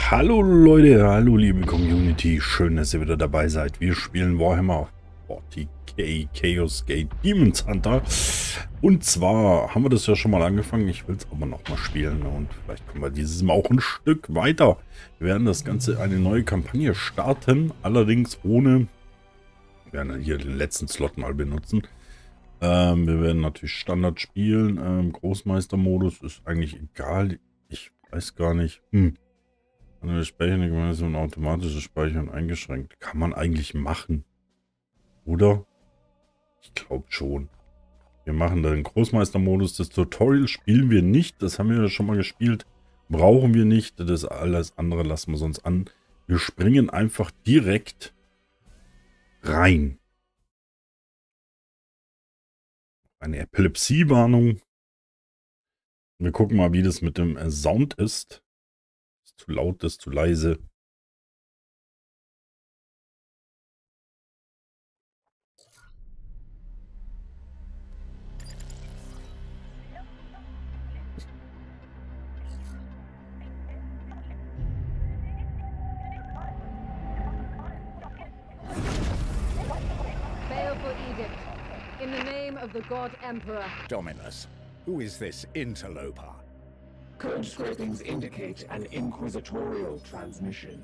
Hallo Leute, hallo liebe Community, schön, dass ihr wieder dabei seid. Wir spielen Warhammer 40k Chaos Gate Demons Hunter. Und zwar haben wir das ja schon mal angefangen, ich will es aber noch mal spielen und vielleicht kommen wir dieses Mal auch ein Stück weiter. Wir werden das Ganze eine neue Kampagne starten, allerdings ohne, wir werden hier den letzten Slot mal benutzen. Wir werden natürlich Standard spielen, Großmeistermodus ist eigentlich egal, ich weiß gar nicht, Eine Speichern gemeinsam automatisches Speichern eingeschränkt. Kann man eigentlich machen. Oder? Ich glaube schon. Wir machen dann den Großmeistermodus. Das Tutorial spielen wir nicht. Das haben wir ja schon mal gespielt. Brauchen wir nicht. Das alles andere lassen wir sonst an. Wir springen einfach direkt rein. Eine Epilepsie-Warnung. Wir gucken mal, wie das mit dem Sound ist. Ist zu laut, ist zu leise. Baleful edict. In the name of the God Emperor. Dominus, who is this interloper? Code scrapings indicate an inquisitorial transmission.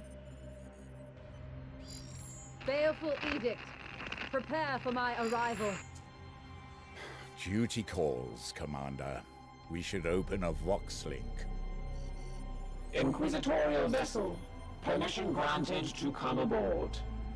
Baleful edict. Prepare for my arrival. Duty calls, Commander. We should open a Vox link. Inquisitorial vessel. Permission granted to come aboard.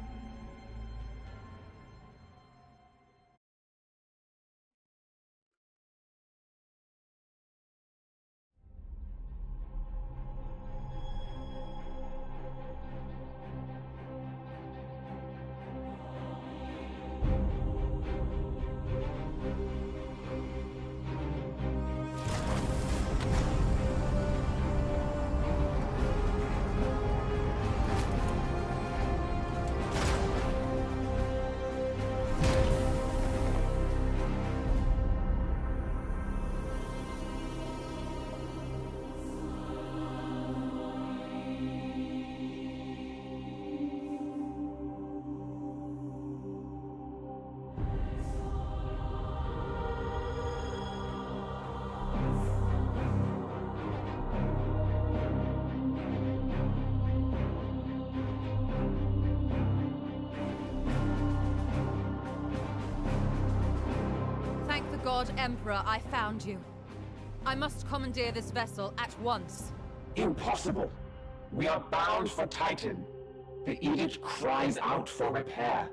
Thank the God Emperor I found you. I must commandeer this vessel at once. Impossible. We are bound for Titan. The edict cries out for repair.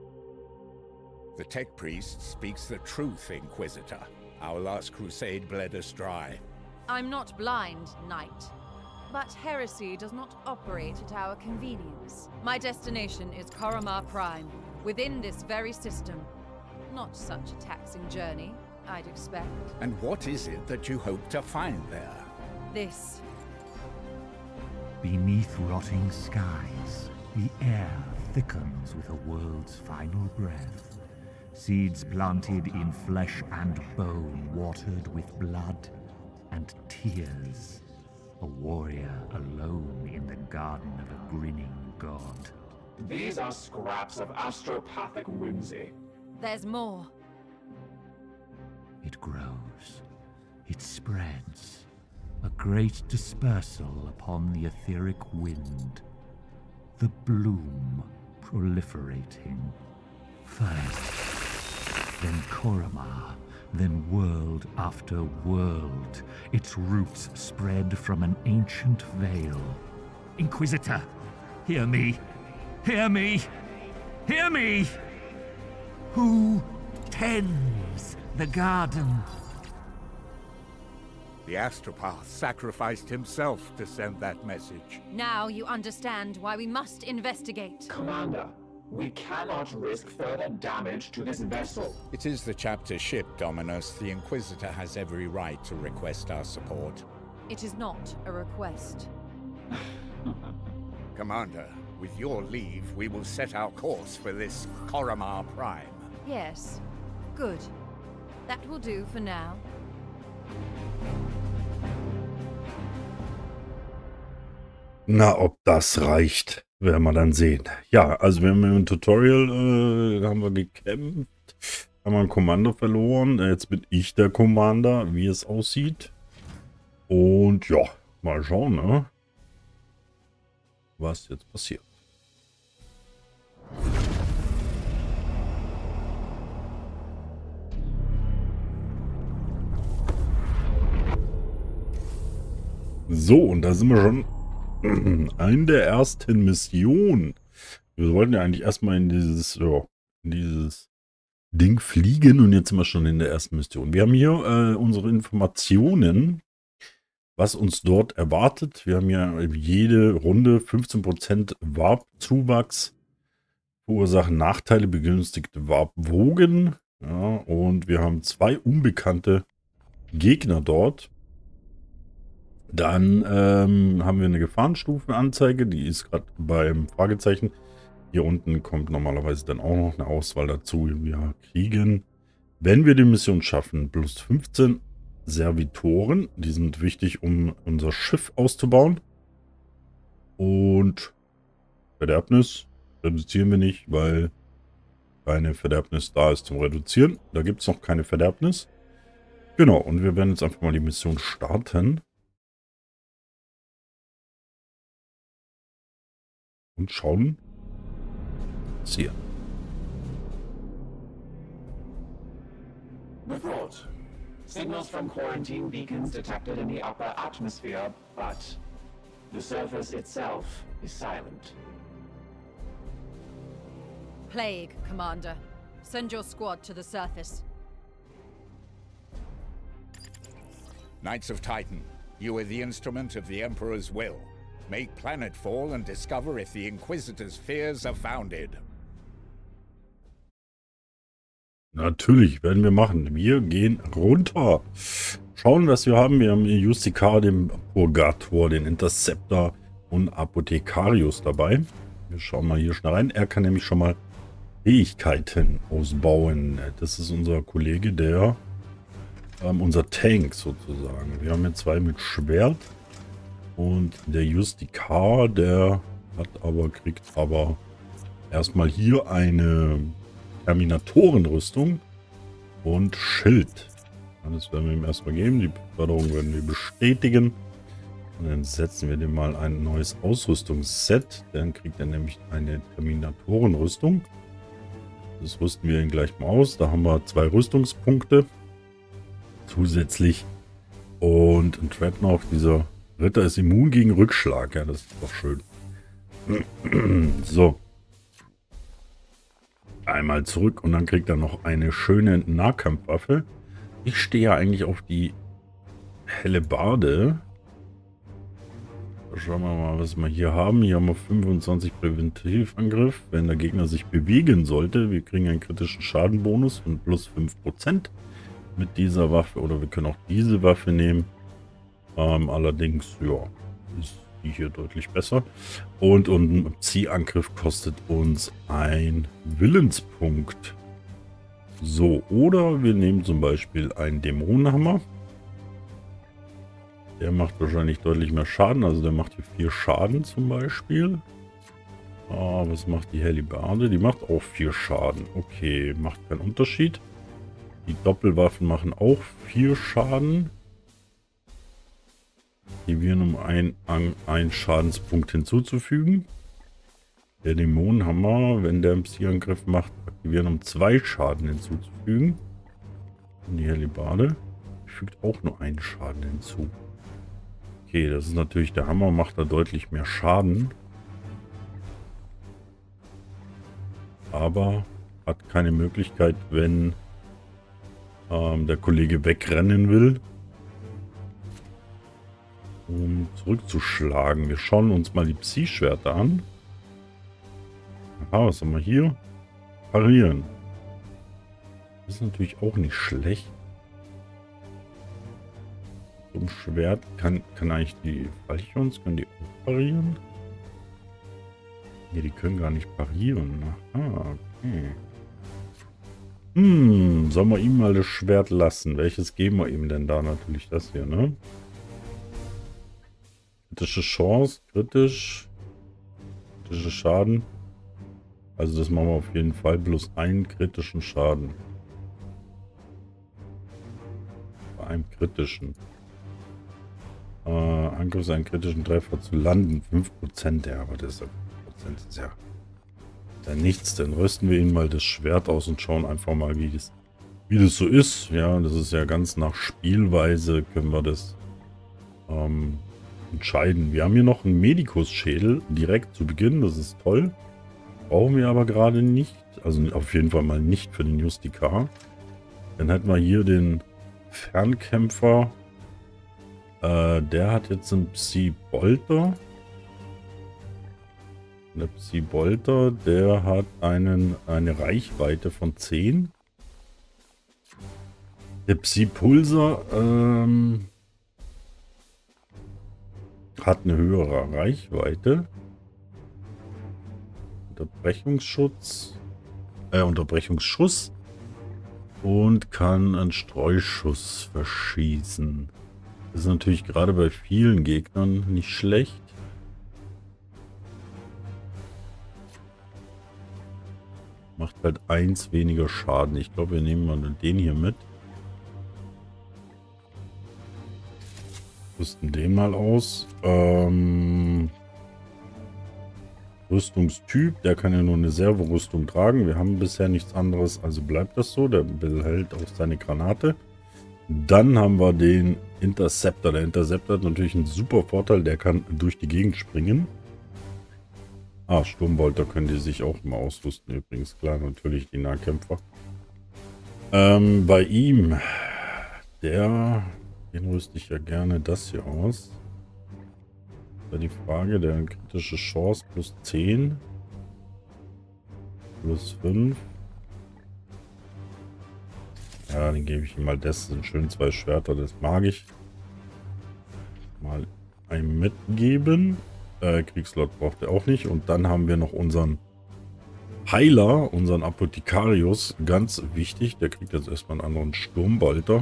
The Tech Priest speaks the truth, Inquisitor. Our last crusade bled us dry. I'm not blind, Knight. But heresy does not operate at our convenience. My destination is Koromar Prime, within this very system. Not such a taxing journey, I'd expect. And what is it that you hope to find there? This. Beneath rotting skies, the air thickens with a world's final breath. Seeds planted in flesh and bone, watered with blood and tears. A warrior alone in the garden of a grinning god. These are scraps of astropathic whimsy. There's more. It grows. It spreads. A great dispersal upon the etheric wind. The bloom proliferating. First, then Koromar, then world after world. Its roots spread from an ancient veil. Inquisitor, hear me! Hear me! Hear me! Who tends the garden? The Astropath sacrificed himself to send that message. Now you understand why we must investigate. Commander, we cannot risk further damage to this vessel. It is the chapter ship, Dominus. The Inquisitor has every right to request our support. It is not a request. Commander, with your leave, we will set our course for this Koromar Prime. Yes. Good. That will do for now. Na, ob das reicht, werden wir dann sehen. Ja, also wir haben im Tutorial haben wir gekämpft, haben wir ein Kommando verloren. Jetzt bin ich der Commander, wie es aussieht. Und ja, mal schauen, ne? Was jetzt passiert. So, und da sind wir schon in der ersten Mission. Wir wollten ja eigentlich erstmal in dieses Ding fliegen und jetzt sind wir schon in der ersten Mission. Wir haben hier unsere Informationen, was uns dort erwartet. Wir haben ja jede Runde 15% Warp-Zuwachs, verursachen Nachteile, begünstigte Warp-Wogen. Ja, und wir haben 2 unbekannte Gegner dort. Dann haben wir eine Gefahrenstufenanzeige, die ist gerade beim Fragezeichen. Hier unten kommt normalerweise dann auch noch eine Auswahl dazu. Wir kriegen, wenn wir die Mission schaffen, plus 15 Servitoren. Die sind wichtig, um unser Schiff auszubauen. Und Verderbnis reduzieren wir nicht, weil keine Verderbnis da ist zum Reduzieren. Da gibt es noch keine Verderbnis. Genau, und wir werden jetzt einfach mal die Mission starten. Und schauen. Hier. Report. Signals from quarantine beacons detected in the upper atmosphere, but the surface itself is silent. Plague, Commander. Send your squad to the surface. Knights of Titan, you are the instrument of the Emperor's will. Make planetfall and discover if the Inquisitor's fears are founded. Natürlich, werden wir machen. Wir gehen runter. Schauen, was wir haben. Wir haben Justikar, den Purgator, den Interceptor und Apothekarius dabei. Wir schauen mal hier schnell rein. Er kann nämlich schon mal Fähigkeiten ausbauen. Das ist unser Kollege, der unser Tank sozusagen. Wir haben hier 2 mit Schwert. Und der Justikar, der kriegt aber erstmal hier eine Terminatorenrüstung und Schild. Das werden wir ihm erstmal geben. Die Beförderung werden wir bestätigen. Und dann setzen wir dem mal ein neues Ausrüstungsset. Dann kriegt er nämlich eine Terminatorenrüstung. Das rüsten wir ihn gleich mal aus. Da haben wir 2 Rüstungspunkte zusätzlich. Und ein Dreadnought, dieser Ritter ist immun gegen Rückschlag. Ja, das ist doch schön. So. Einmal zurück und dann kriegt er noch eine schöne Nahkampfwaffe. Ich stehe ja eigentlich auf die Hellebarde. Schauen wir mal, was wir hier haben. Hier haben wir 25 Präventivangriff. Wenn der Gegner sich bewegen sollte, wir kriegen einen kritischen Schadenbonus von plus 5% mit dieser Waffe. Oder wir können auch diese Waffe nehmen. Allerdings, ja, ist die hier deutlich besser. Und ein Ziehangriff kostet uns ein Willenspunkt. So, oder wir nehmen zum Beispiel einen Dämonenhammer. Der macht wahrscheinlich deutlich mehr Schaden. Also der macht hier 4 Schaden zum Beispiel. Was macht die Hellebarde? Die macht auch 4 Schaden. Okay, macht keinen Unterschied. Die Doppelwaffen machen auch 4 Schaden. Aktivieren, um einen Schadenspunkt hinzuzufügen. Der Dämonenhammer, wenn der einen Zielangriff macht, aktivieren, um 2 Schaden hinzuzufügen. Und die Hellebarde fügt auch nur einen Schaden hinzu. Okay, das ist natürlich, der Hammer macht da deutlich mehr Schaden. Aber hat keine Möglichkeit, wenn der Kollege wegrennen will, um zurückzuschlagen. Wir schauen uns mal die Psi-Schwerter an. Aha, was haben wir hier? Parieren. Das ist natürlich auch nicht schlecht. So ein Schwert kann eigentlich die Falchions, können die auch parieren? Ne, die können gar nicht parieren. Aha, okay. Sollen wir ihm mal das Schwert lassen? Welches geben wir ihm denn da? Natürlich das hier, ne? Kritische Chance, kritisch. Kritische Schaden. Also das machen wir auf jeden Fall. Bloß einen kritischen Schaden. Bei einem kritischen. Angriff einen kritischen Treffer zu landen. 5%. Ja, aber das ist ja nichts. Dann rüsten wir ihn mal das Schwert aus und schauen einfach mal, wie das so ist. Ja, das ist ja ganz nach Spielweise können wir das entscheiden. Wir haben hier noch einen Medikus-Schädel direkt zu Beginn. Das ist toll. Brauchen wir aber gerade nicht. Also auf jeden Fall mal nicht für den Justicar. Dann hätten wir hier den Fernkämpfer. Der hat jetzt einen Psi-Bolter. Der Psi-Bolter, der hat eine Reichweite von 10. Der Psi-Pulsar hat eine höhere Reichweite. Unterbrechungsschuss und kann einen Streuschuss verschießen. Das ist natürlich gerade bei vielen Gegnern nicht schlecht. Macht halt 1 weniger Schaden. Ich glaube, wir nehmen mal den hier mit. Rüsten den mal aus. Rüstungstyp, der kann ja nur eine Servorüstung tragen. Wir haben bisher nichts anderes, also bleibt das so. Der behält auch seine Granate. Dann haben wir den Interceptor. Der Interceptor hat natürlich einen super Vorteil, der kann durch die Gegend springen. Ah, Sturmbolter können die sich auch mal ausrüsten übrigens. Klar, natürlich die Nahkämpfer. Bei ihm, den rüste ich ja gerne das hier aus. Da die Frage, der kritische Chance plus 10. Plus 5. Ja, dann gebe ich ihm mal das. Sind schön 2 Schwerter, das mag ich. Mal ein mitgeben. Kriegslot braucht er auch nicht. Und dann haben wir noch unseren Heiler, unseren Apothekarius. Ganz wichtig, der kriegt jetzt erstmal einen anderen Sturmbolter.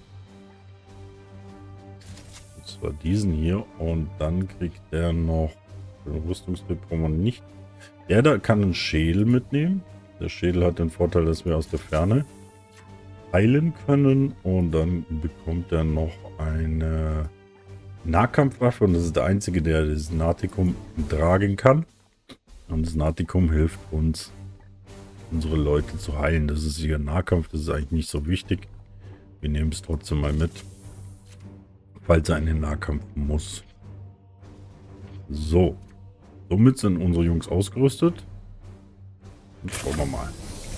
Und zwar diesen hier. Und dann kriegt der noch den Rüstungstyp brauchen wir nicht. Der da kann einen Schädel mitnehmen. Der Schädel hat den Vorteil, dass wir aus der Ferne heilen können. Und dann bekommt er noch eine Nahkampfwaffe. Und das ist der einzige, der das Natikum tragen kann. Und das Natikum hilft uns, unsere Leute zu heilen. Das ist hier Nahkampf. Das ist eigentlich nicht so wichtig. Wir nehmen es trotzdem mal mit, falls er in den Nahkampf muss. So. Somit sind unsere Jungs ausgerüstet. Und schauen wir mal.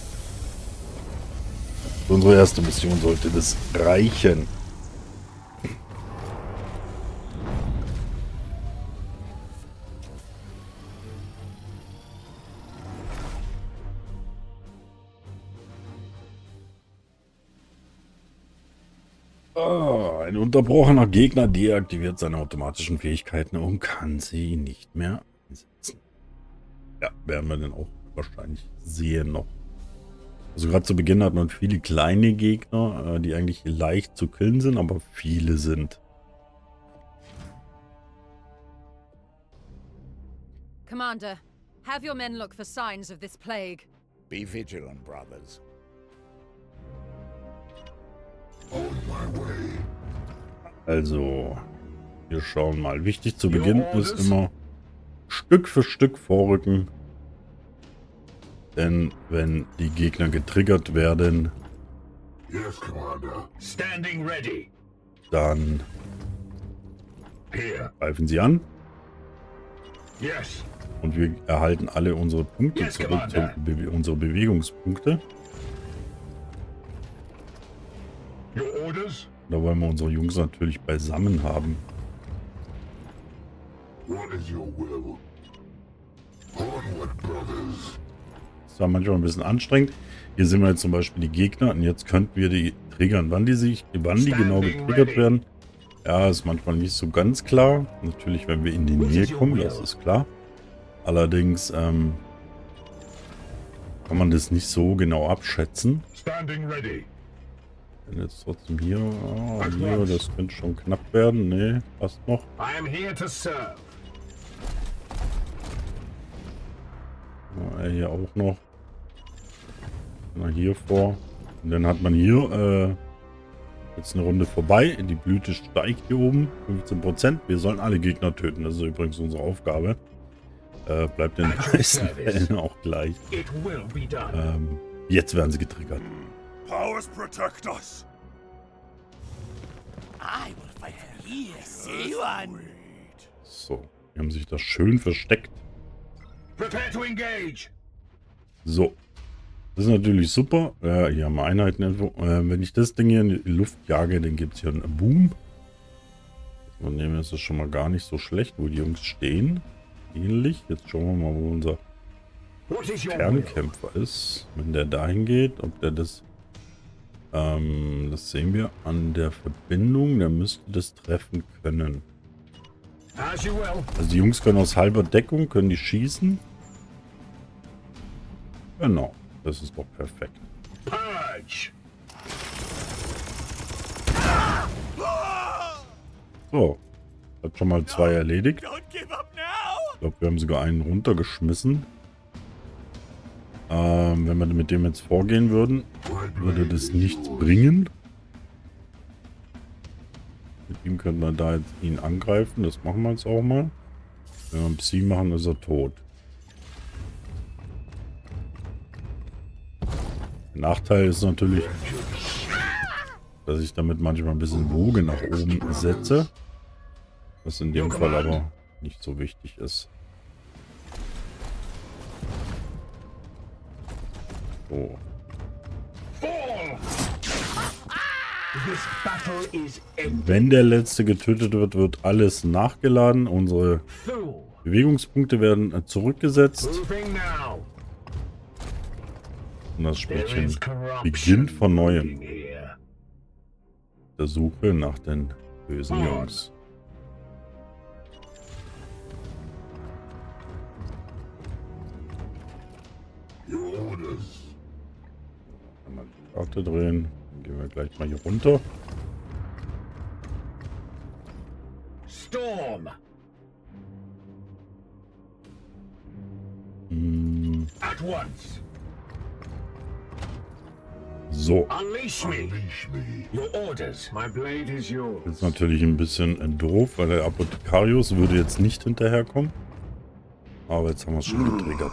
Für unsere erste Mission sollte das reichen. Ein unterbrochener Gegner deaktiviert seine automatischen Fähigkeiten und kann sie nicht mehr einsetzen. Ja, werden wir dann auch wahrscheinlich sehen noch. Also gerade zu Beginn hat man viele kleine Gegner, die eigentlich leicht zu killen sind, aber viele sind. Commander, have your men look for signs of this plague. Be vigilant, brothers. Also, wir schauen mal. Wichtig zu Beginn ist immer Stück für Stück vorrücken. Denn wenn die Gegner getriggert werden, Yes, Commander. Standing ready. Dann Here. greifen sie an. Yes. Und wir erhalten alle unsere Punkte Yes, zurück, Commander. unsere Bewegungspunkte. Your orders? Da wollen wir unsere Jungs natürlich beisammen haben. What is your will? Onward, brothers. Das war manchmal ein bisschen anstrengend. Hier sehen wir jetzt zum Beispiel die Gegner und jetzt könnten wir die triggern. Wann die genau getriggert werden, ja, ist manchmal nicht so ganz klar. Natürlich, wenn wir in die Nähe kommen, das ist klar. Allerdings kann man das nicht so genau abschätzen. Standing ready. Wenn jetzt trotzdem hier, hier, das könnte schon knapp werden. Nee, passt noch. I am here to serve. Ja, hier auch noch. Na, hier vor. Und dann hat man hier jetzt eine Runde vorbei. Die Blüte steigt hier oben. 15%. Wir sollen alle Gegner töten. Das ist übrigens unsere Aufgabe. Bleibt in den meisten Fällen auch gleich. It will be done. Jetzt werden sie getriggert. Powers protect us. I will fight here, see one. So, die haben sich da schön versteckt. Prepare to engage. So. Das ist natürlich super. Hier haben wir Einheiten irgendwo. Wenn ich das Ding hier in die Luft jage, dann gibt es hier einen Boom. Von dem ist es schon mal gar nicht so schlecht, wo die Jungs stehen. Ähnlich. Jetzt schauen wir mal, wo unser Fernkämpfer ist. Wenn der dahin geht, ob der das... das sehen wir an der Verbindung. Der müsste das treffen können. As you will. Also die Jungs können aus halber Deckung, können die schießen. Genau. Das ist doch perfekt. Purge. So. Hat schon mal 2 erledigt. Don't give up now. Ich glaube, wir haben sogar einen runtergeschmissen. Wenn wir mit dem jetzt vorgehen würden, würde das nichts bringen. Mit ihm können wir da jetzt ihn angreifen. Das machen wir jetzt auch mal. Wenn wir einen Psi machen, ist er tot. Der Nachteil ist natürlich, dass ich damit manchmal ein bisschen Woge nach oben setze. Was in dem Fall aber nicht so wichtig ist. So. This battle is ended. Wenn der letzte getötet wird, wird alles nachgeladen. Unsere Fool. Bewegungspunkte werden zurückgesetzt. Moving now. Und das There Spielchen is corruption beginnt von neuem. moving here. Der Suche nach den bösen Jungs. Your orders. Einmal die Karte drehen. Dann gehen wir gleich mal hier runter. Storm. At once. So. Unleash me. Unleash me. Your orders. My blade is yours. Das ist natürlich ein bisschen doof, weil der Apothekarius würde jetzt nicht hinterherkommen. Aber jetzt haben wir es schon getriggert.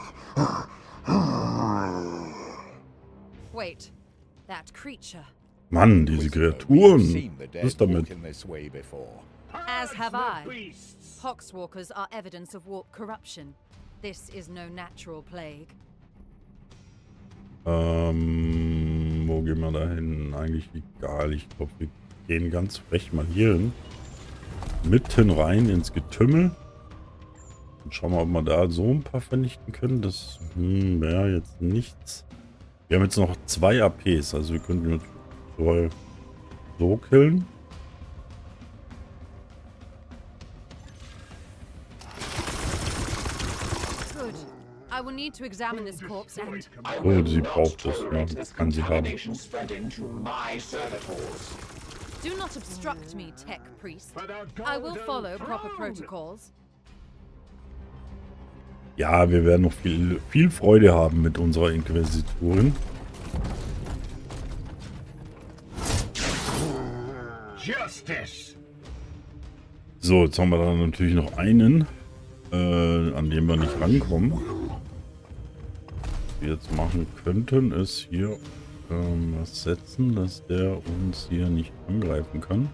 Wait, that creature. Mann, diese Kreaturen. Was ist damit? As have I. Beasts. Poxwalkers are evidence of warp corruption. This is no natural plague. Wo gehen wir da hin? Eigentlich egal. Ich glaube, wir gehen ganz frech mal hier hin. Mitten rein ins Getümmel. Und schauen wir, ob wir da so ein paar vernichten können. Das wäre jetzt nichts. Wir haben jetzt noch 2 APs. Also wir könnten so killen. Good. I will need to examine this corpse and... Oh, sie braucht es. Ja, kann sie haben. Spreading to my servitors. Do not obstruct me, tech priest. I will follow proper protocols. Ja, wir werden noch viel Freude haben mit unserer Inquisitorin. Justice. So, jetzt haben wir da natürlich noch einen, an dem wir nicht rankommen. Was wir jetzt machen könnten, ist hier was setzen, dass der uns hier nicht angreifen kann.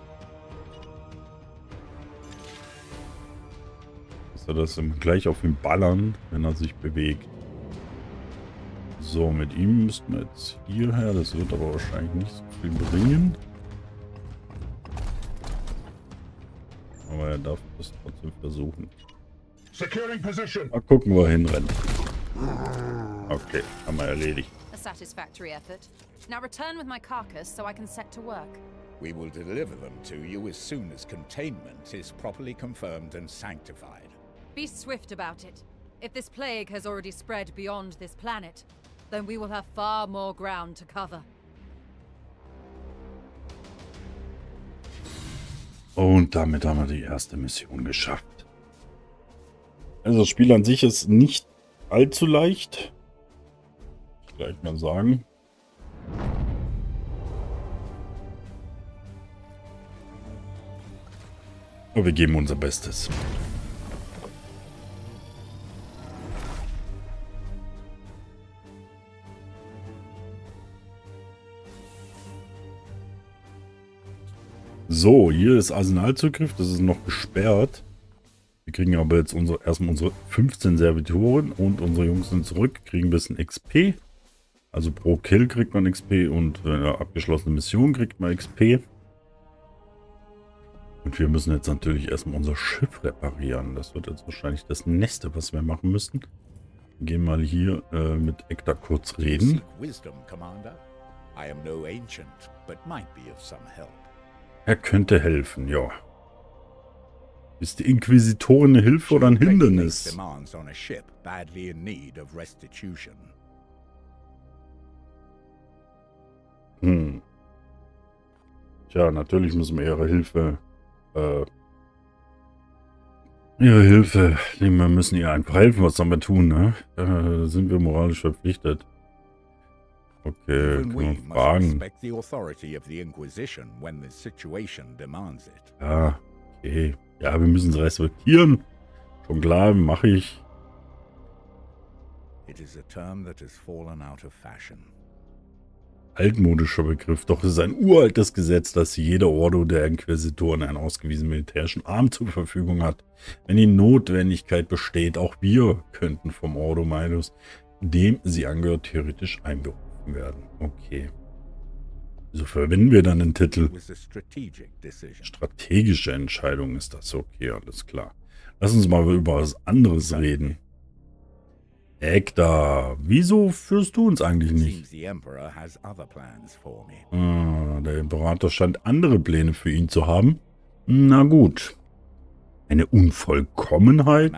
Dass wir das gleich auf ihn ballern, wenn er sich bewegt. So, mit ihm müssten wir jetzt hierher. Das wird aber wahrscheinlich nicht so viel bringen. Aber er darf es trotzdem versuchen. Securing position. Mal gucken, wo er hinrennt. Okay, haben wir erledigt. A satisfactory effort. Now return with my carcass so I can set to work. We will deliver them to you as soon as containment is properly confirmed and sanctified. Be swift about it. If this plague has already spread beyond this planet, then we will have far more ground to cover. Und damit haben wir die erste Mission geschafft. Also das Spiel an sich ist nicht allzu leicht. Gleich mal sagen. Aber wir geben unser Bestes. So, hier ist Arsenalzugriff. Das ist noch gesperrt. Wir kriegen aber jetzt erstmal unsere 15 Servitoren und unsere Jungs sind zurück. Kriegen ein bisschen XP. Also pro Kill kriegt man XP und für eine abgeschlossene Mission kriegt man XP. Und wir müssen jetzt natürlich erstmal unser Schiff reparieren. Das wird jetzt wahrscheinlich das nächste, was wir machen müssen. Wir gehen mal hier mit Ekta kurz reden. Er könnte helfen, ja. Ist die Inquisitorin eine Hilfe oder ein Hindernis? Tja, natürlich müssen wir ihre Hilfe wir müssen ihr einfach helfen. Was sollen wir tun, ne? Sind wir moralisch verpflichtet. Okay, können wir fragen. Ja, okay. Ja, wir müssen es respektieren. Schon klar, mache ich. Altmodischer Begriff, doch es ist ein uraltes Gesetz, dass jeder Ordo der Inquisitoren einen ausgewiesenen militärischen Arm zur Verfügung hat. Wenn die Notwendigkeit besteht, auch wir könnten vom Ordo Maedus, dem sie angehört, theoretisch einberufen werden. Okay. Wieso verwenden wir dann den Titel? Strategische Entscheidung ist das. Okay, alles klar. Lass uns mal über was anderes reden. Ekta, wieso führst du uns eigentlich nicht? Der Imperator scheint andere Pläne für ihn zu haben. Na gut. Eine Unvollkommenheit?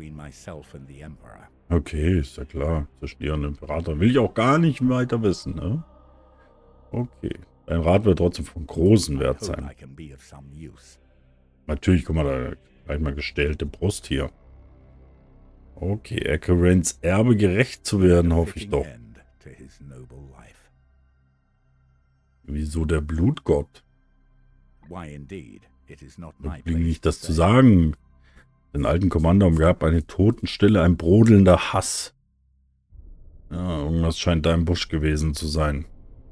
Okay, ist ja klar. Zwischen dir und dem Imperator will ich auch gar nicht weiter wissen, ne? Okay. Dein Rat wird trotzdem von großem Wert sein. Natürlich, guck mal, da gleich mal gestählte Brust hier. Okay, Acheron's Erbe gerecht zu werden, hoffe ich doch. Wieso der Blutgott? Nicht das zu sagen. Den alten Kommando umgab eine Totenstille, ein brodelnder Hass. Ja, irgendwas scheint da im Busch gewesen zu sein.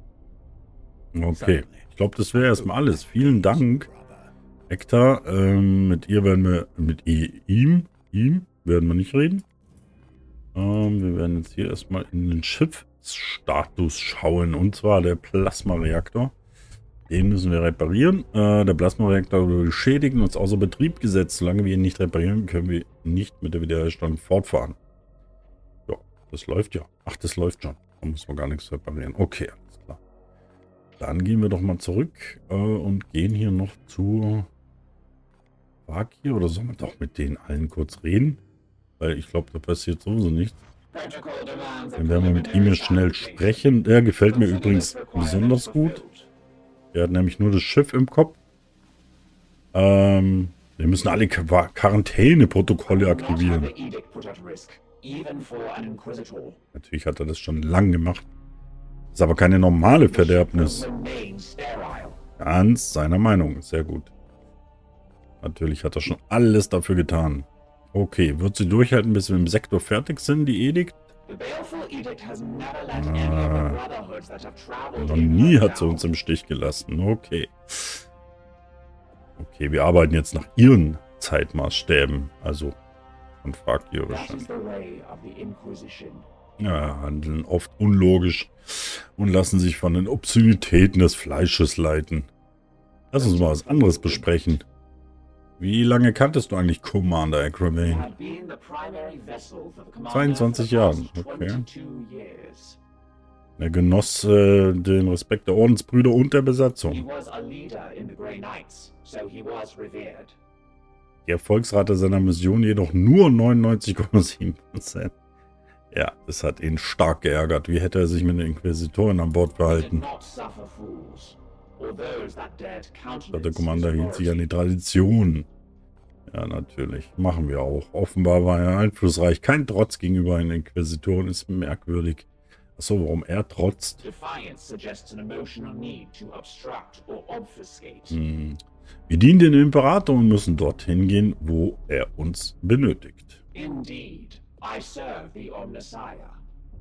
Okay, ich glaube, das wäre erstmal alles. Vielen Dank, Ekta. Mit ihr werden wir, mit ihm werden wir nicht reden. Wir werden jetzt hier erstmal in den Schiffsstatus schauen. Und zwar der Plasmareaktor. Den müssen wir reparieren. Der Plasmareaktor wurde beschädigt und ist außer Betrieb gesetzt. Solange wir ihn nicht reparieren, können wir nicht mit der Wiederherstellung fortfahren. Ja, das läuft ja. Ach, das läuft schon. Da muss man gar nichts reparieren. Okay, alles klar. Dann gehen wir doch mal zurück und gehen hier noch zu Vaki. Oder sollen wir doch mit denen allen kurz reden? Weil ich glaube, da passiert sowieso nichts. Dann werden wir mit ihm hier schnell sprechen. Der gefällt mir übrigens besonders gut. Er hat nämlich nur das Schiff im Kopf. Wir müssen alle Quarantäneprotokolle aktivieren. Natürlich hat er das schon lang gemacht. Ist aber keine normale Verderbnis. Ganz seiner Meinung. Sehr gut. Natürlich hat er schon alles dafür getan. Okay, wird sie durchhalten, bis wir im Sektor fertig sind, die Edikt? Noch nie hat sie uns im Stich gelassen. Okay. Okay, wir arbeiten jetzt nach ihren Zeitmaßstäben. Also von Vaki wahrscheinlich. Ja, handeln oft unlogisch und lassen sich von den Obszönitäten des Fleisches leiten. Lass uns mal was anderes besprechen. Wie lange kanntest du eigentlich Commander Acheron? 22 Jahren, okay. Er genoss den Respekt der Ordensbrüder und der Besatzung. Die Erfolgsrate seiner Mission jedoch nur 99,7%. Ja, das hat ihn stark geärgert. Wie hätte er sich mit den Inquisitoren an Bord verhalten? or those that dared countenance Der Commander his hielt sich an die authority. Tradition. Ja, natürlich. Machen wir auch. Offenbar war er einflussreich. Kein Trotz gegenüber den Inquisitoren ist merkwürdig. Achso, warum er trotzt? Defiance suggests an emotional need to obstruct or obfuscate. Wir dienen den Imperator und müssen dorthin gehen, wo er uns benötigt. Indeed, I serve the Omnissiah.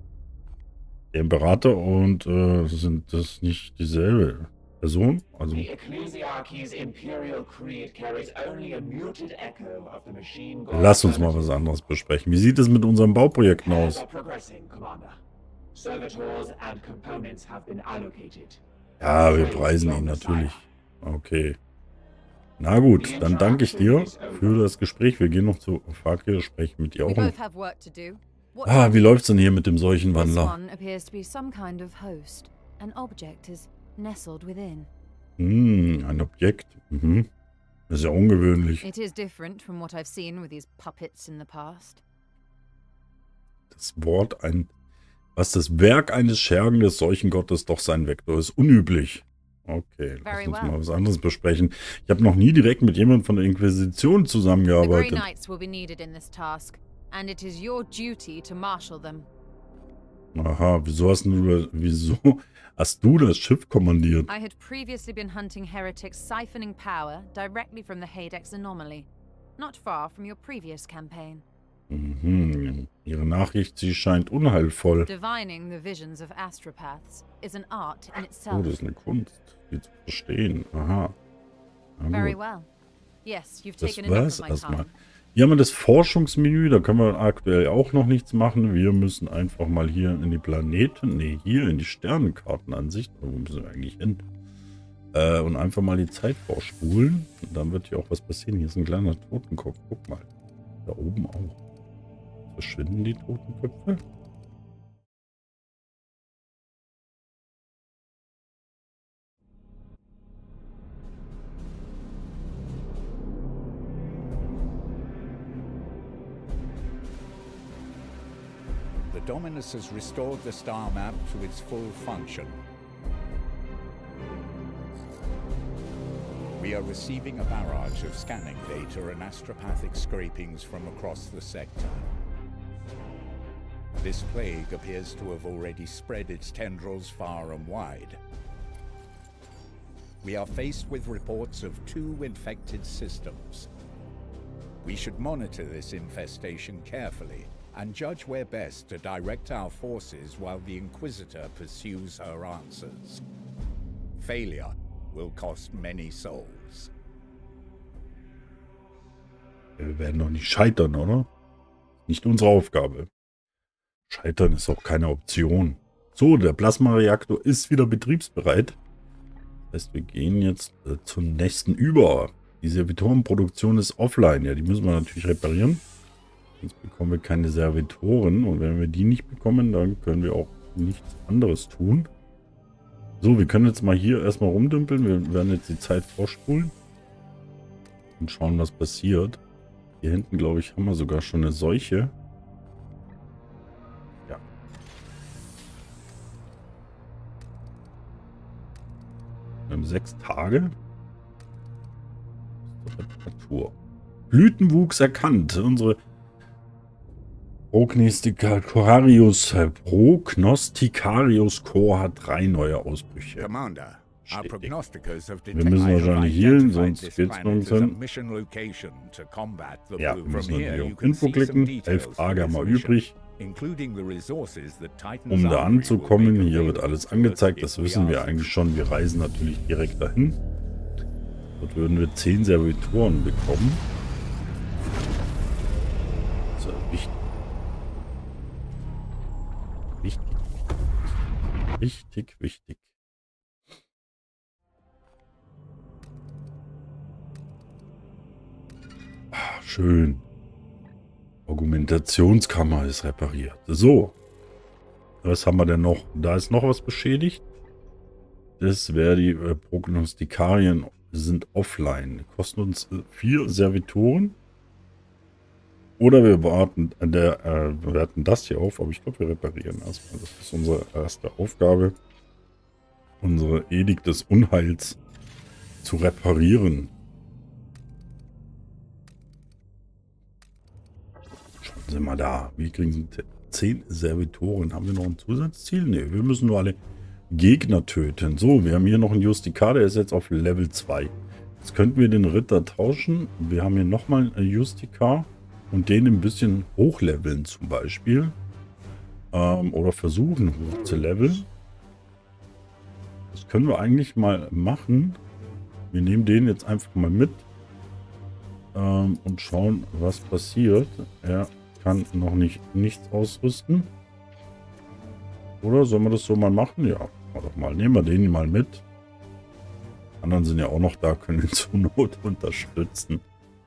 Der Imperator und sind das nicht dieselbe Person? Also, The Ecclesiarchy's imperial creed carries only a muted echo of the machine god. lass uns mal was anderes besprechen. Wie sieht es mit unseren Bauprojekten Plans aus? are progressing, Commander. Servitors and components have been allocated. Ja, wir preisen ihn natürlich. Okay. Na gut, dann danke ich dir für das Gespräch. Wir gehen noch zu Fakir, sprechen mit dir We auch. both have work to do. What Ah, wie läuft's denn hier mit dem This Seuchenwandler? one appears to be some kind of host. An object is nestled within. Ein Objekt. Das ist ja ungewöhnlich. It is different from what I've seen with these puppets in the past. Das das Werk eines Schergen des Seuchengottes doch sein Vektor ist unüblich. Okay, lass Very uns well. mal was anderes besprechen. Ich habe noch nie direkt mit jemandem von der Inquisition The Grey zusammengearbeitet. Knights will be needed in this task, and it is your duty to marshal them. Aha, wieso hast du das Schiff kommandiert? I had previously been hunting heretics siphoning power directly from the Hadex anomaly, not far from your previous campaign. Ihre Nachricht, sie scheint unheilvoll. Divining the visions of astropaths is an art in Oh, itself. das ist eine Kunst, die zu verstehen. Aha. Na Very gut. well. Yes, you've Das taken enough war's of my erstmal. time. Hier haben wir das Forschungsmenü, da können wir aktuell auch noch nichts machen. Wir müssen einfach mal hier in die Planeten, hier in die Sternenkartenansicht, wo müssen wir eigentlich hin? Und einfach mal die Zeit vorspulen. Und dann wird hier auch was passieren. Hier ist ein kleiner Totenkopf, guck mal. Da oben auch. Verschwinden die Totenköpfe? The Dominus has restored the star map to its full function. We are receiving a barrage of scanning data and astropathic scrapings from across the sector. This plague appears to have already spread its tendrils far and wide. We are faced with reports of 2 infected systems. We should monitor this infestation carefully and judge where best to direct our forces while the Inquisitor pursues her answers. Failure will cost many souls. Wir werden doch nicht scheitern, oder? Nicht unsere Aufgabe. Scheitern ist auch keine Option. So, der Plasmareaktor ist wieder betriebsbereit. Das heißt, wir gehen jetzt zum nächsten über. Die Servitorenproduktion ist offline. Ja, die müssen wir natürlich reparieren. Sonst bekommen wir keine Servitoren. Und wenn wir die nicht bekommen, dann können wir auch nichts anderes tun. So, wir können jetzt mal hier erstmal rumdümpeln. Wir werden jetzt die Zeit vorspulen. Und schauen, was passiert. Hier hinten, glaube ich, haben wir sogar schon eine Seuche. Ja. Wir haben 6 Tage. Reparatur. Blütenwuchs erkannt. Unsere Prognosticarius Core hat 3 neue Ausbrüche. Commander, our Bestätigt. prognosticators have Wir müssen I have wahrscheinlich healen, identified sonst this geht's planet as a nirgends hin. mission location to combat the Ja, blue. wir müssen From here, natürlich you auf can Info see some klicken. details 11 for Tage haben this wir mission, übrig, including the resources that Titan's um da armory will anzukommen. make Hier wird available alles to us angezeigt, if das we wissen wir ask. eigentlich schon. Wir reisen natürlich direkt dahin. Dort würden wir 10 Servitoren bekommen. So, wichtig. Wichtig. Ah, schön. Argumentationskammer ist repariert. So. Was haben wir denn noch? Da ist noch was beschädigt. Das wäre die Prognostikarien sind offline. Kosten uns 4 Servitoren. Oder wir werten das hier auf. Aber ich glaube, wir reparieren erstmal. Das ist unsere erste Aufgabe. unsere Edikt des Unheils zu reparieren. Schauen Sie mal da. Wir kriegen 10 Servitoren. Haben wir noch ein Zusatzziel? Ne, wir müssen nur alle Gegner töten. So, wir haben hier noch einen Justikar, der ist jetzt auf Level 2. Jetzt könnten wir den Ritter tauschen. Wir haben hier nochmal einen Justikar und den ein bisschen hochleveln zum Beispiel. Oder versuchen hoch zu leveln. Das können wir eigentlich mal machen. Wir nehmen den jetzt einfach mal mit und schauen, was passiert. Er kann noch nichts ausrüsten. Oder sollen wir das so mal machen? Ja, doch mal. Nehmen wir den mal mit. Die anderen sind ja auch noch da, können ihn zur Not unterstützen.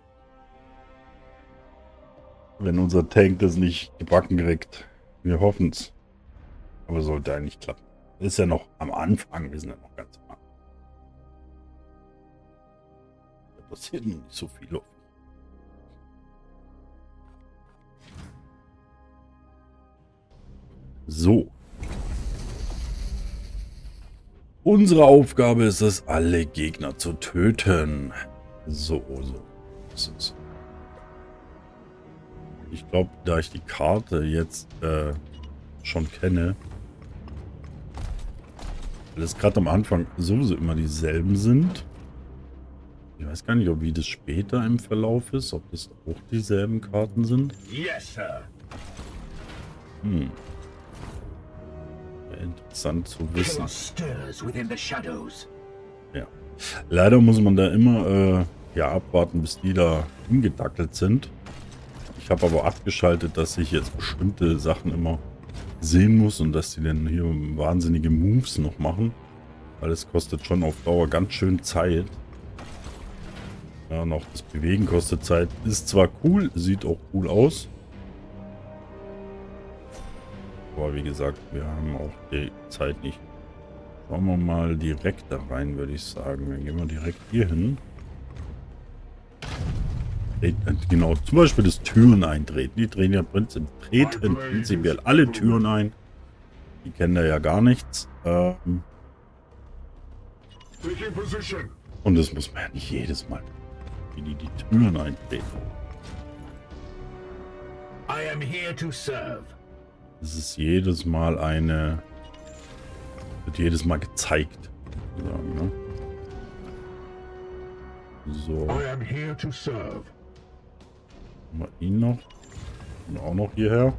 Wenn unser Tank das nicht gebacken kriegt. Wir hoffen es. Aber sollte eigentlich klappen. Ist ja noch am Anfang. Wir sind ja noch ganz am Anfang. Da passiert nicht so viel. So. Unsere Aufgabe ist es, alle Gegner zu töten. So. Das ist. Ich glaube, da ich die Karte jetzt schon kenne, weil es gerade am Anfang sowieso immer dieselben sind. Ich weiß gar nicht, ob wie das später im Verlauf ist, ob das auch dieselben Karten sind. Yes, sir. Wäre interessant zu wissen. Chaos stirs within the shadows. Ja. Leider muss man da immer abwarten, bis die da umgedackelt sind. Ich habe aber abgeschaltet, dass ich jetzt bestimmte Sachen immer sehen muss und dass die dann hier wahnsinnige Moves noch machen. Weil es kostet schon auf Dauer ganz schön Zeit. Ja, und auch das Bewegen kostet Zeit. Ist zwar cool, sieht auch cool aus. Aber wie gesagt, wir haben auch die Zeit nicht. Schauen wir mal direkt da rein, würde ich sagen. Dann gehen wir direkt hier hin. Genau, zum Beispiel das Türen eintreten. Die treten ja prinzipiell alle Türen ein. Die kennen da ja gar nichts. Und das muss man ja nicht jedes Mal, wie die Türen eintreten. I am here to serve. Es ist jedes Mal wird jedes Mal gezeigt. Sagen, ne? So. I am here to serve. Mal ihn noch. Und auch noch hierher.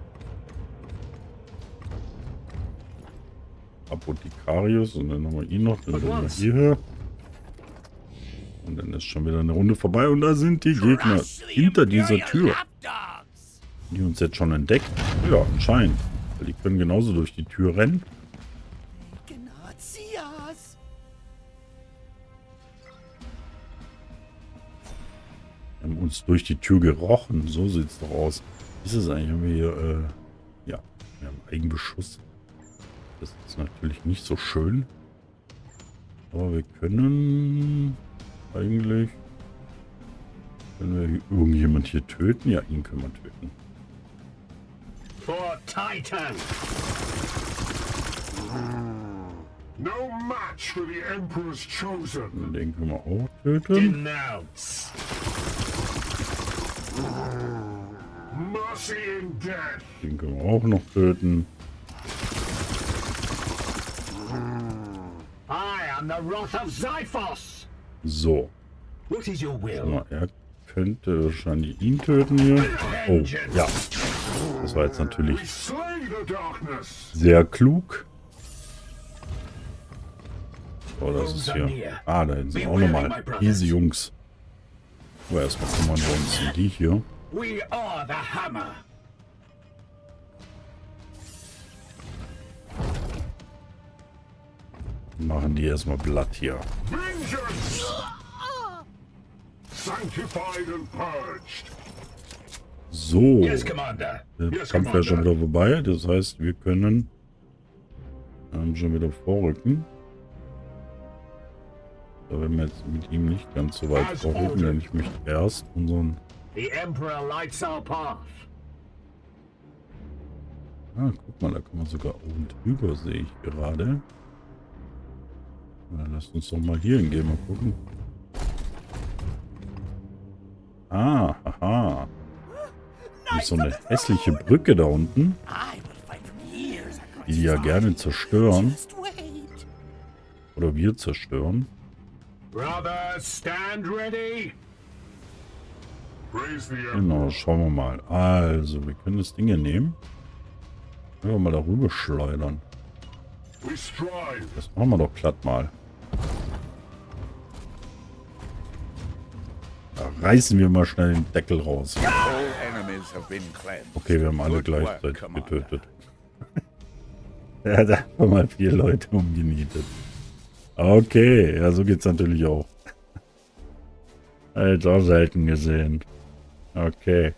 Apothekarius. Und dann haben wir ihn noch. Dann sind wir hierher. Und dann ist schon wieder eine Runde vorbei. Und da sind die Gegner hinter dieser Tür. Die uns jetzt schon entdeckt. Ja, anscheinend. Weil die können genauso durch die Tür rennen. Wir haben uns durch die Tür gerochen. So sieht es doch aus. Ist es eigentlich? Haben wir hier, ja, wir haben Eigenbeschuss. Das ist natürlich nicht so schön. Aber wir können eigentlich... Können wir irgendjemand hier töten? Ja, ihn können wir töten. For Titan. No match for the Emperor's chosen. Den können wir auch töten. Denounce. Mercy in death. Den können wir auch noch töten. I am the wrath of Xiphos. So. What is your will? Mal, er könnte wahrscheinlich ihn töten hier. Oh, ja. Das war jetzt natürlich sehr klug. Oh, das ist hier. Ah, da hinten sind auch nochmal diese Jungs. Oh, erstmal kümmern wir uns um die hier. We are the hammer. Machen die erstmal Blatt hier. Vengeance! Sanctified and purged. So. Yes, Commander. Der Yes, Kampf wäre schon wieder vorbei. Das heißt, wir können schon wieder vorrücken. Da werden wir jetzt mit ihm nicht ganz so weit vorrücken, denn ich möchte erst unseren... The Emperor lights our path. Ah, guck mal, da kann man sogar oben drüber, sehe ich gerade. Lass uns doch mal hier hingehen, mal gucken. Ah, haha. Da ist so eine hässliche Brücke da unten, die ja gerne zerstören. Oder wir zerstören. Brothers, stand ready. Genau, schauen wir mal. Also, wir können das Ding hier nehmen. Können wir mal darüber schleudern. Das machen wir doch glatt mal. Da reißen wir mal schnell den Deckel raus. Okay, wir haben alle gleichzeitig getötet. Ja, da haben wir mal 4 Leute umgenietet. Okay, ja, so geht's natürlich auch. Jetzt auch selten gesehen. Okay.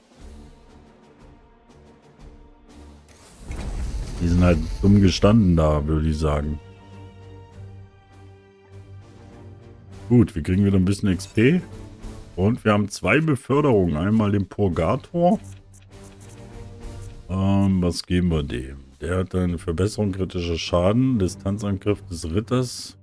Die sind halt dumm gestanden da, würde ich sagen. Gut, wir kriegen wieder ein bisschen XP. Und wir haben 2 Beförderungen. Einmal den Purgator. Was geben wir dem? Der hat eine Verbesserung kritischer Schaden. Distanzangriff des Ritters.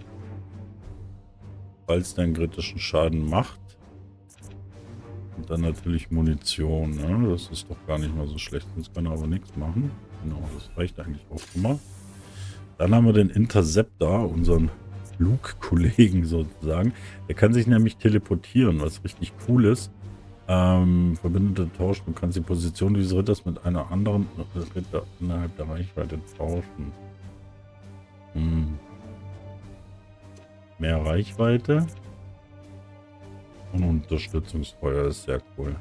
Falls der einen kritischen Schaden macht. Und dann natürlich Munition. Ne? Das ist doch gar nicht mal so schlecht. Sonst kann er aber nichts machen. Genau, das reicht eigentlich auch schon mal. Dann haben wir den Interceptor, unseren Flugkollegen sozusagen. Der kann sich nämlich teleportieren, was richtig cool ist. Verbündete tauschen. Du kannst die Position dieses Ritters mit einer anderen Ritter innerhalb der Reichweite tauschen. Mehr Reichweite. Und Unterstützungsfeuer ist sehr cool.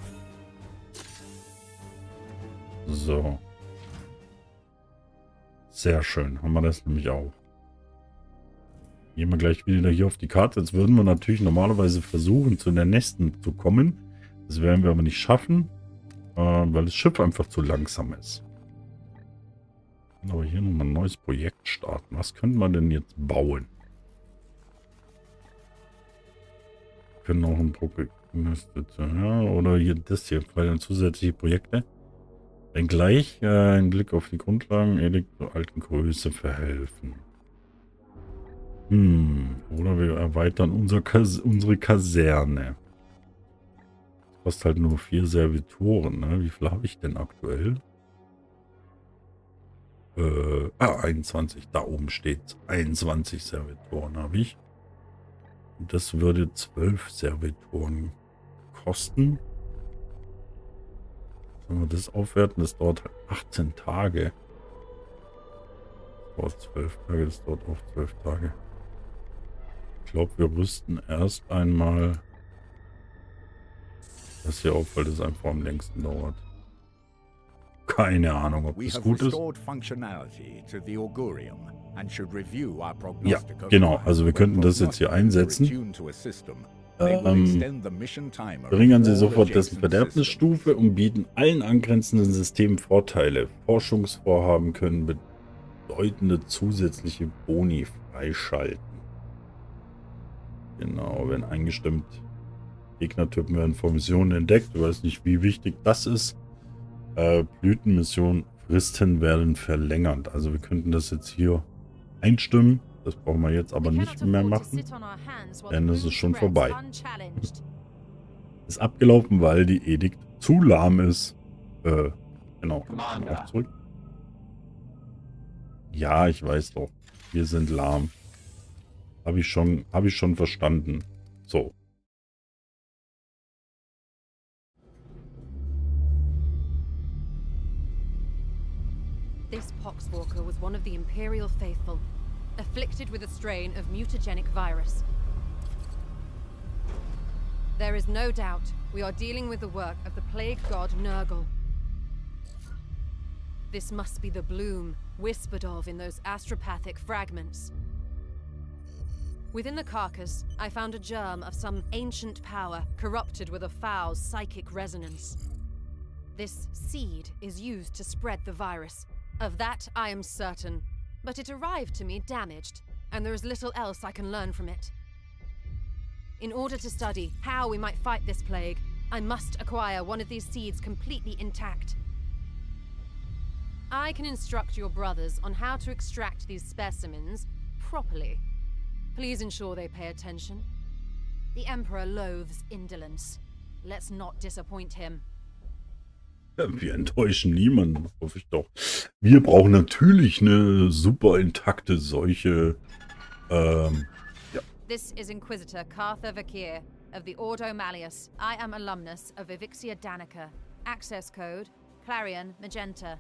So. Sehr schön. Haben wir das nämlich auch. Gehen wir gleich wieder hier auf die Karte. Jetzt würden wir natürlich normalerweise versuchen, zu der nächsten zu kommen. Das werden wir aber nicht schaffen, weil das Schiff einfach zu langsam ist. Aber hier nochmal ein neues Projekt starten. Was könnte man denn jetzt bauen? Wir können auch ein Projekt, ja, oder hier das hier, vielleicht zusätzliche Projekte. Wenn gleich ein Blick auf die Grundlagen Edikt der alten Größe verhelfen. Oder wir erweitern unsere Kaserne. Das kostet halt nur 4 Servitoren, ne? Wie viel habe ich denn aktuell? 21. Da oben steht 21 Servitoren habe ich. Und das würde 12 Servitoren kosten. Wenn wir das aufwerten, das dauert 18 Tage. Das dauert 12 Tage, das dauert auch 12 Tage. Ich glaube, wir rüsten erst einmal das hier auf, weil das einfach am längsten dauert. Keine Ahnung, ob das gut ist. Ja, genau. Also wir könnten das jetzt hier einsetzen. Verringern Sie sofort dessen Verderbnisstufe und bieten allen angrenzenden Systemen Vorteile. Forschungsvorhaben können bedeutende zusätzliche Boni freischalten. Genau, wenn eingestimmt. Gegnertypen werden vor Missionen entdeckt. Ich weiß nicht, wie wichtig das ist. Blütenmission, Fristen werden verlängert. Also wir könnten das jetzt hier einstimmen. Das brauchen wir jetzt aber nicht mehr machen. Denn es ist schon vorbei. Ist abgelaufen, weil die Edikt zu lahm ist. Genau. Auch zurück. Ja, ich weiß doch. Wir sind lahm. Habe ich schon verstanden. So. This Poxwalker was one of the Imperial faithful, afflicted with a strain of mutagenic virus. There is no doubt we are dealing with the work of the plague god Nurgle. This must be the bloom whispered of in those astropathic fragments. Within the carcass, I found a germ of some ancient power corrupted with a foul psychic resonance. This seed is used to spread the virus. Of that I am certain, but it arrived to me damaged, and there is little else I can learn from it. In order to study how we might fight this plague, I must acquire one of these seeds completely intact. I can instruct your brothers on how to extract these specimens properly. Please ensure they pay attention. The Emperor loathes indolence. Let's not disappoint him. Wir enttäuschen niemanden, hoffe ich doch. Wir brauchen natürlich eine super intakte Seuche. Ja. This is Inquisitor Cartha Vakir of the Ordo Malleus. I am alumnus of Evixia Danica. Access code Clarion Magenta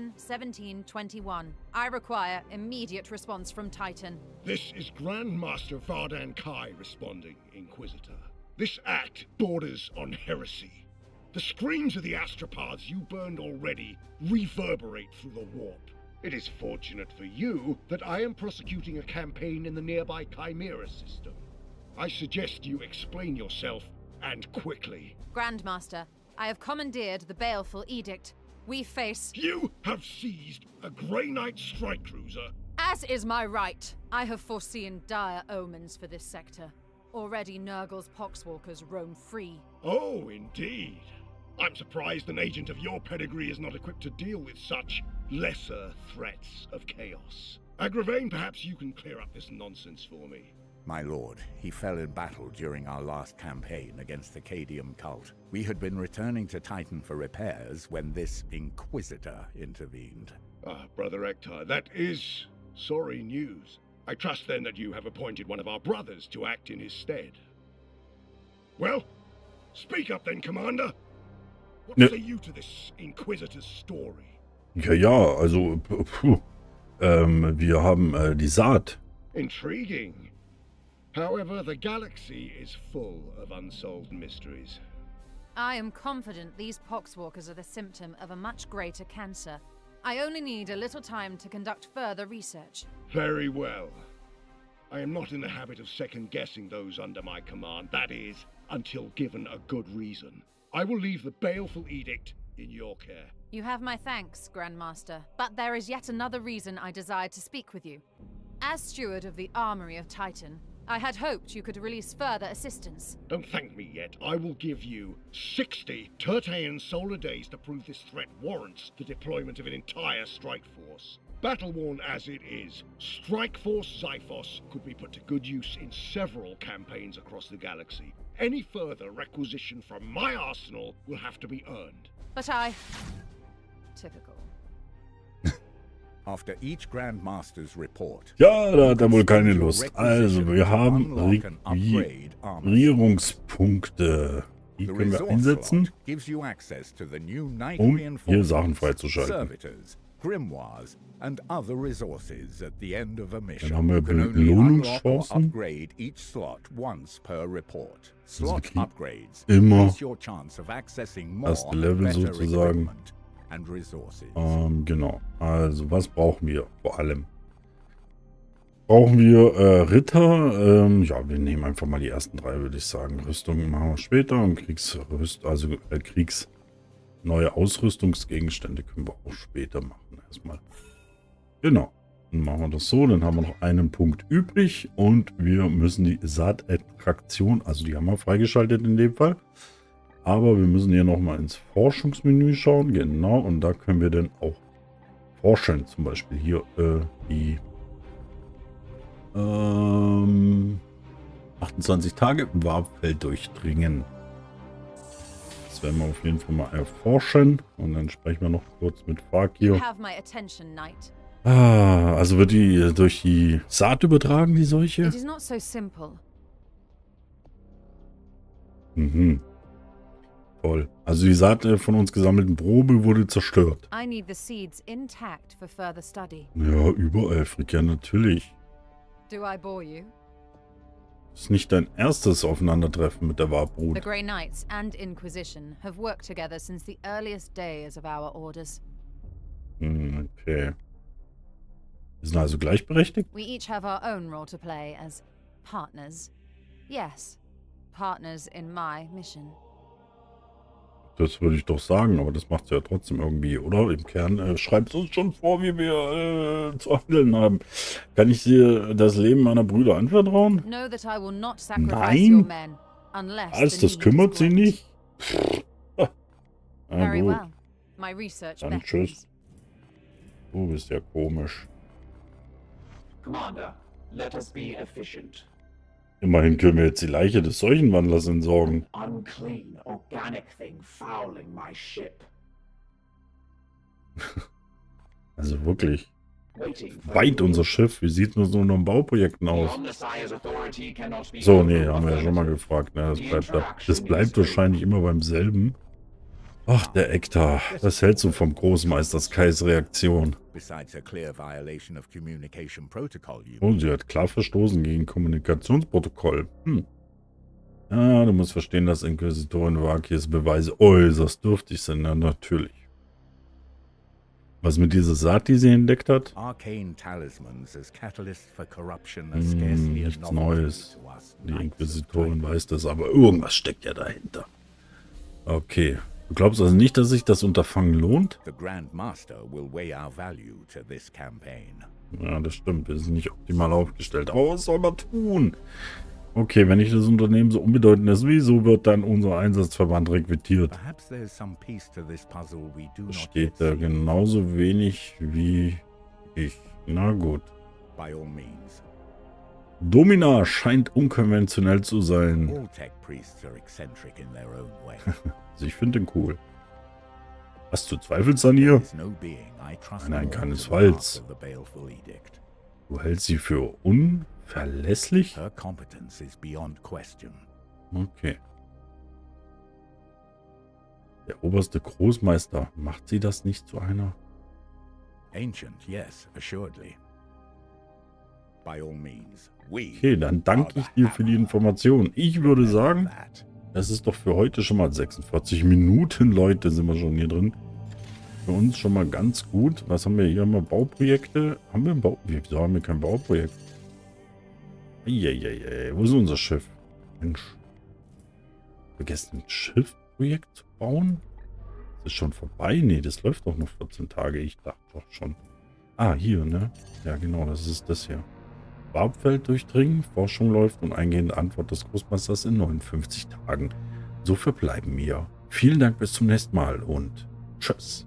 111721. I require immediate response from Titan. This is Grandmaster Vardan Kai responding, Inquisitor. This act borders on heresy. The screams of the astropaths you burned already reverberate through the warp. It is fortunate for you that I am prosecuting a campaign in the nearby Chimera system. I suggest you explain yourself, and quickly. Grandmaster, I have commandeered the baleful edict. We face... You have seized a Grey Knight strike cruiser. As is my right. I have foreseen dire omens for this sector. Already Nurgle's poxwalkers roam free. Oh, indeed. I'm surprised an agent of your pedigree is not equipped to deal with such lesser threats of chaos. Agravain, perhaps you can clear up this nonsense for me. My lord, he fell in battle during our last campaign against the Cadium cult. We had been returning to Titan for repairs when this Inquisitor intervened. Ah, Brother Ektar, that is sorry news. I trust then that you have appointed one of our brothers to act in his stead. Well, speak up then, Commander. What say you to this Inquisitor's story? Ja, also, wir haben die Saat. Intriguing. However, the galaxy is full of unsolved mysteries. I am confident these poxwalkers are the symptom of a much greater cancer. I only need a little time to conduct further research. Very well. I am not in the habit of second-guessing those under my command, that is, until given a good reason. I will leave the baleful edict in your care. You have my thanks, Grandmaster, but there is yet another reason I desire to speak with you. As steward of the Armory of Titan, I had hoped you could release further assistance. Don't thank me yet. I will give you 60 Tertean solar days to prove this threat warrants the deployment of an entire strike force. Battle-worn as it is, Strike Force Xiphos could be put to good use in several campaigns across the galaxy. Any further requisition from my arsenal will have to be earned. But I... Typical. After each Grandmaster's report. Ja, da hat er wohl keine Lust. Also, wir haben Requirierungspunkte. Die können wir einsetzen, um hier Sachen freizuschalten. And other resources at the end of a mission. Dann haben wir Belohnungschancen. Slot upgrades immer your chance of accessing more erste Level sozusagen. And resources. Genau. Also, was brauchen wir vor allem? Brauchen wir Ritter? Ja, wir nehmen einfach mal die ersten drei, würde ich sagen. Rüstung machen wir später und neue Ausrüstungsgegenstände können wir auch später machen. Erstmal. Genau. Dann machen wir das so. Dann haben wir noch einen Punkt übrig und wir müssen die Saat-Attraktion, also die haben wir freigeschaltet in dem Fall. Aber wir müssen hier nochmal ins Forschungsmenü schauen. Genau. Und da können wir dann auch forschen. Zum Beispiel hier die 28 Tage Warpfeld durchdringen. Das werden wir auf jeden Fall mal erforschen. Und dann sprechen wir noch kurz mit Fakir. Also wird die durch die Saat übertragen, die Seuche? Mhm. Toll. Also die Saat von uns gesammelten Probe wurde zerstört. Ja, überall, Fricka, natürlich. Ist nicht dein erstes Aufeinandertreffen mit der Warbrut. The Grey Knights and Inquisition have worked together since the earliest days of our orders. Okay. Wir sind also gleichberechtigt? We each have our own role to play as partners. Yes, partners in my mission. Das würde ich doch sagen, aber das macht es ja trotzdem irgendwie, oder? Im Kern schreibt es uns schon vor, wie wir zu handeln haben. Kann ich dir das Leben meiner Brüder anvertrauen? Nein! Alles, das kümmert sie nicht. Na gut. Dann tschüss. Du bist ja komisch. Commander, Let us be efficient. Immerhin können wir jetzt die Leiche des Seuchenwandlers entsorgen. Unclean, organic thing fouling my ship. Also wirklich. Waiting for Weit unser Schiff. Wie sieht es so in Bauprojekten aus? So, nee, haben wir ja schon mal gefragt. Ne? Das bleibt wahrscheinlich immer beim selben. Ach, der Ektar. Was hältst du vom Großmeister Skys Reaktion? Oh, sie hat klar verstoßen gegen Kommunikationsprotokoll. Ja, du musst verstehen, dass Inquisitorin Vakis Beweise äußerst dürftig sind. Ja, natürlich. Was mit dieser Saat, die sie entdeckt hat? Nichts Neues. Die Inquisitorin weiß das, aber irgendwas steckt ja dahinter. Okay. Du glaubst also nicht, dass sich das Unterfangen lohnt? Ja, das stimmt. Wir sind nicht optimal aufgestellt. Aber was soll man tun? Okay, wenn nicht das Unternehmen so unbedeutend ist, wieso wird dann unser Einsatzverband rekrutiert? Steht da genauso wenig wie ich. Na gut. Domina scheint unkonventionell zu sein. Also ich finde den cool. Hast du Zweifel an ihr? Nein, keinesfalls. Du hältst sie für unverlässlich? Okay. Der oberste Großmeister, macht sie das nicht zu einer? Okay, dann danke ich dir für die Information. Ich würde sagen, das ist doch für heute schon mal 46 Minuten, Leute, sind wir schon hier drin. Für uns schon mal ganz gut. Was haben wir hier? Haben wir Bauprojekte? Haben wir ein Bauprojekt? Wieso haben wir kein Bauprojekt? Eieiei, wo ist unser Schiff? Mensch. Vergessen, ein Schiffprojekt zu bauen? Das ist schon vorbei? Nee, das läuft doch noch 14 Tage. Ich dachte doch schon. Ah, hier, ne? Ja, genau, das ist das hier. Farbfeld durchdringen, Forschung läuft und eingehende Antwort des Großmeisters in 59 Tagen. So verbleiben wir. Vielen Dank, bis zum nächsten Mal und tschüss.